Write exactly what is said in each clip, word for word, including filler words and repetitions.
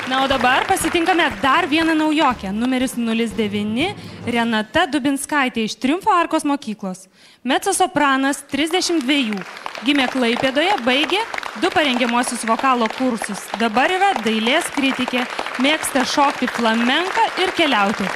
Na, o dabar pasitinkame dar vieną naujokę. Numeris nulis devyni Renata Dubinskaitė iš Triumfo Arkos mokyklos. Mecosopranas, trisdešimt dviejų. Gimė Klaipėdoje, baigė du parengiamuosius vokalo kursus. Dabar yra dailės kritikė, mėgsta šokti flamenką ir keliauti.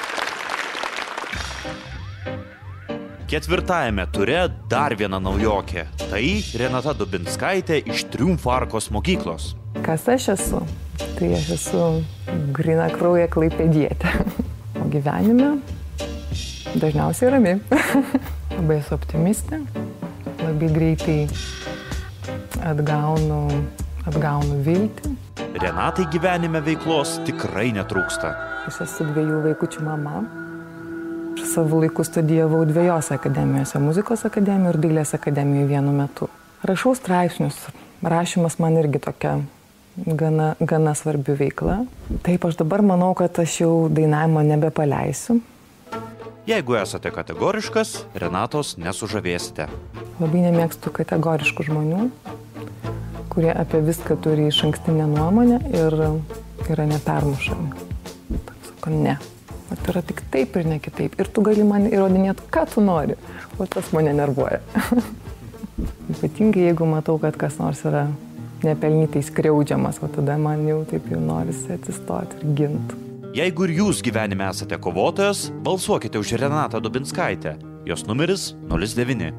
Ketvirtajame ture dar viena naujokė. Tai Renata Dubinskaitė iš Triumfo Arkos mokyklos. Kas aš esu? Tai aš esu gryna krauja klaipėdietė. O gyvenime dažniausiai rami. Labai esu optimistė. Labai greitai atgaunu, atgaunu viltį. Renatai gyvenime veiklos tikrai netrūksta. Aš esu dviejų vaikučių mama. Aš savo laiku studijavau dviejose akademijose, muzikos akademijoje ir dailės akademijoje vienu metu. Rašau straipsnius. Rašymas man irgi tokia gana, gana svarbi veikla. Taip, aš dabar manau, kad aš jau dainavimo nebepaleisiu. Jeigu esate kategoriškas, Renatos nesužavėsite. Labai nemėgstu kategoriškų žmonių, kurie apie viską turi išankstinę nuomonę ir yra nepermušami. Sako, ne. O tai yra tik taip ir ne kitaip. Ir tu gali man įrodinėti, ką tu nori. O tas mane nervuoja. Ypatingai, jeigu matau, kad kas nors yra nepelnytai skriaudžiamas, o tada man jau taip jau norisi atsistoti ir ginti. Jeigu ir jūs gyvenime esate kovotojas, balsuokite už Renatą Dubinskaitę. Jos numeris nulis devyni.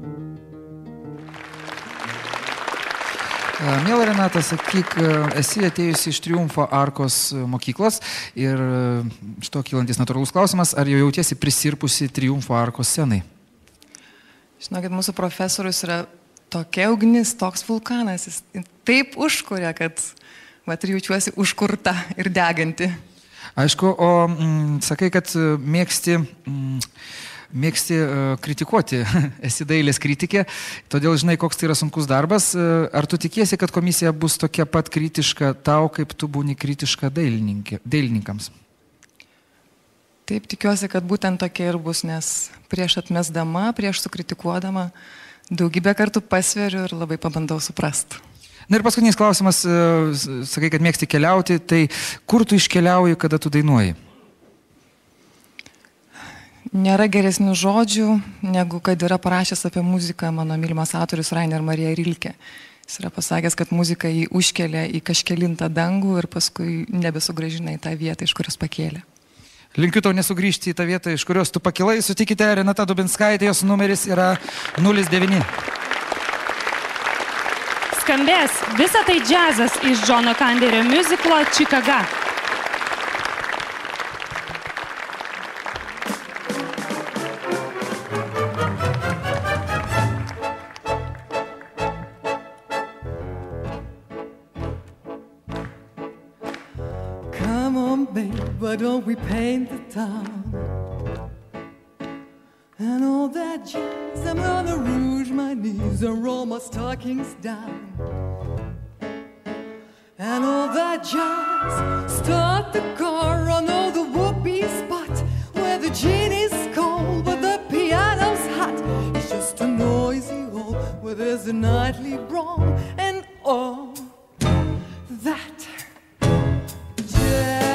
Miela Renata, sakyk, esi atėjusi iš Triumfo Arkos mokyklos ir iš to kylantis natūralus klausimas, ar jau jautiesi prisirpusi Triumfo Arkos scenai? Žinokit, mūsų profesorius yra tokia ugnis, toks vulkanas, jis taip užkuria, kad vat, ir jaučiuosi užkurta ir deganti. Aišku, o mm, sakai, kad mėgsti, mm, mėgsti uh, kritikuoti, esi dailės kritikė, todėl žinai, koks tai yra sunkus darbas. Ar tu tikiesi, kad komisija bus tokia pat kritiška tau, kaip tu būni kritiška dailininkams? Taip, tikiuosi, kad būtent tokia ir bus, nes prieš atmesdama, prieš sukritikuodama, daugybę kartų pasveriu ir labai pabandau suprasti. Na ir paskutinis klausimas, sakai, kad mėgsti keliauti, tai kur tu iškeliauji, kada tu dainuoji? Nėra geresnių žodžių, negu kad yra parašęs apie muziką mano mylimas autorius Rainer Marija Rilke. Jis yra pasakęs, kad muzika jį užkelia į kažkelintą dangų ir paskui nebesugrąžina į tą vietą, iš kurios pakėlė. Linkiu tau nesugrįžti į tą vietą, iš kurios tu pakilai. Sutikite, Renata Dubinskaitė, jos numeris yra nulis devyni. Skambės Visa tai džiazas iš Džono Kanderio miuziklo Čikaga. Come on, babe, why don't we paint the town? And all that jazz, I'm gonna rouge my knees and roll my stockings down. And all that jazz, start the car, I know the whoopee spot where the gin is cold but the piano's hot. It's just a noisy hole where there's a nightly brawl and all that jazz.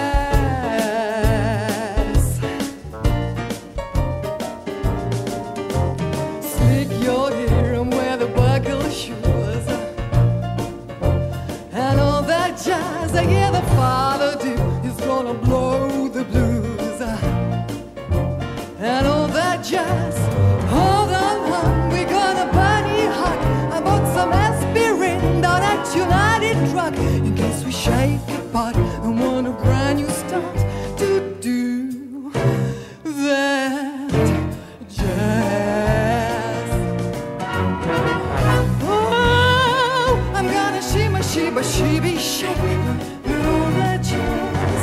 Slick your hair and wear the buckle shoes. And all that jazz, I hear the father do, is gonna blow the blues. And all that jazz, hold on, hon, we're gonna party hot. I bought some aspirin down at United Drug in case we shake apart and want a brand new start to do that jazz. Oh, I'm gonna shimmy, shimmy, shimmy, shake and all that jazz.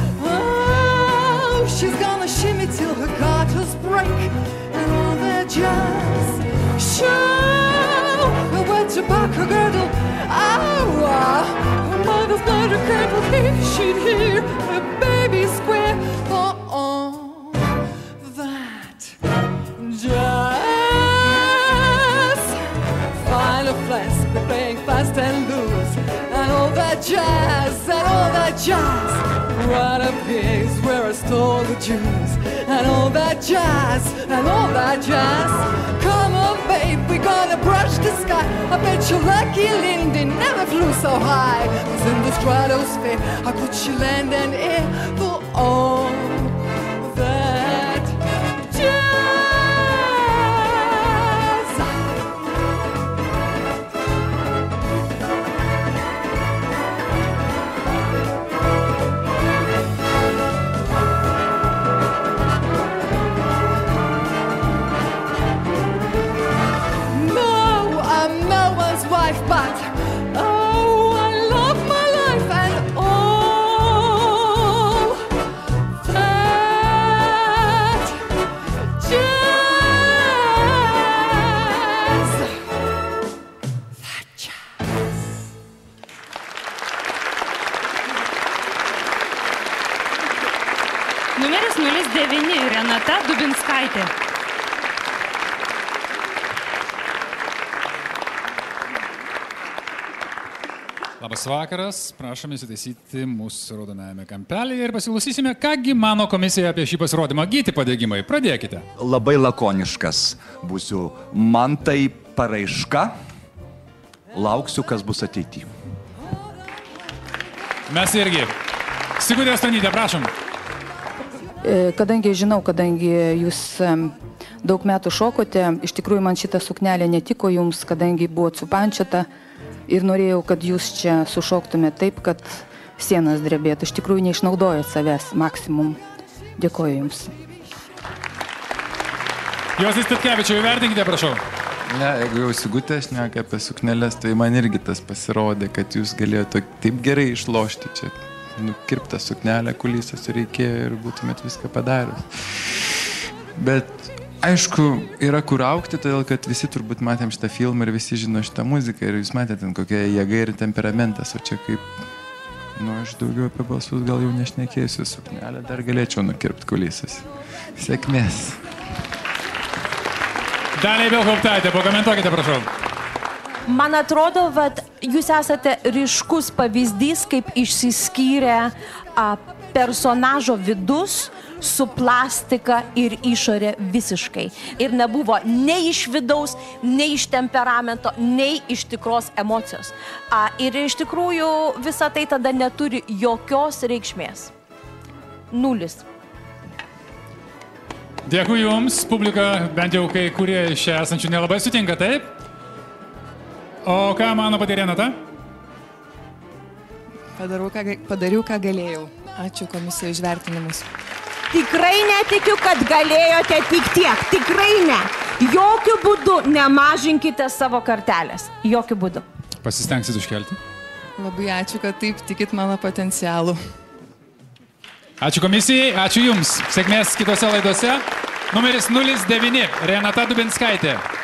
Oh, she's gonna shimmy till her garters break and all that jazz. Show her where to pack her girdle. Oh, uh, her mother's blood her cradle. If she'd hear a baby square for all that jazz. Find a flask, we're playing fast and loose. And all that jazz, and all that that jazz. What a place where I stole the Jews. And all that jazz, and all that jazz. Come on, babe, we're gonna brush the sky. I bet you lucky Lindy never flew so high. 'Cause in the stratosphere, how could she land an air for all that jazz? But oh, I love my life and all that jazz. That jazz. Numeris nulis devyni Renata Dubinskaitė. Labas vakaras, prašome įsitaisyti mūsų raudonajame kampelėje ir pasiklausysime, kągi mano komisija apie šį pasirodymą. Gyti padėgymai, pradėkite. Labai lakoniškas būsiu. Man tai paraiška, lauksiu, kas bus ateity. Mes irgi. Sigutė Stonytė, prašom. Kadangi žinau, kadangi jūs daug metų šokote, iš tikrųjų man šitą suknelę netiko jums, kadangi buvo supančiata. Ir norėjau, kad jūs čia sušoktumėte taip, kad sienas drebėtų. Iš tikrųjų neišnaudojat savęs maksimum. Dėkoju jums. Josai Statkevičiau, įvertinkite, prašau. Ne, jeigu jau Sigutė šneka apie sukneles, tai man irgi tas pasirodė, kad jūs galėjote taip gerai išlošti čia. Nukirptą suknelę kulysas reikėjo ir būtumėt viską padaręs. Bet aišku, yra kur aukti, todėl kad visi turbūt matėm šitą filmą ir visi žino šitą muziką ir jūs matėte, kokia jėga ir temperamentas, o čia kaip, nu, aš daugiau apie balsus gal jau nešnekėsiu, suknelę dar galėčiau nukirpti kulysas. Sėkmės. Daliai Belkauptaitė, pakomentuokite, prašau. Man atrodo, kad jūs esate ryškus pavyzdys, kaip išsiskyrė a, personažo vidus su plastika ir išorė visiškai. Ir nebuvo nei iš vidaus, nei iš temperamento, nei iš tikros emocijos. A, ir iš tikrųjų visa tai tada neturi jokios reikšmės. Nulis. Dėkui jums, publika, bent jau kai kurie iš čia esančių nelabai sutinka, taip? O ką mano pati Renata? Padariau, ką, padariau, ką galėjau. Ačiū komisijai už vertinimus. Tikrai netikiu, kad galėjote tik tiek. Tikrai ne. Jokių būdų nemažinkite savo kartelės. Jokių būdų. Pasistengsit iškelti. Labai ačiū, kad taip tikit mano potencialų. Ačiū komisijai, ačiū jums. Sėkmės kitose laidose. Numeris nulis devyni Renata Dubinskaitė.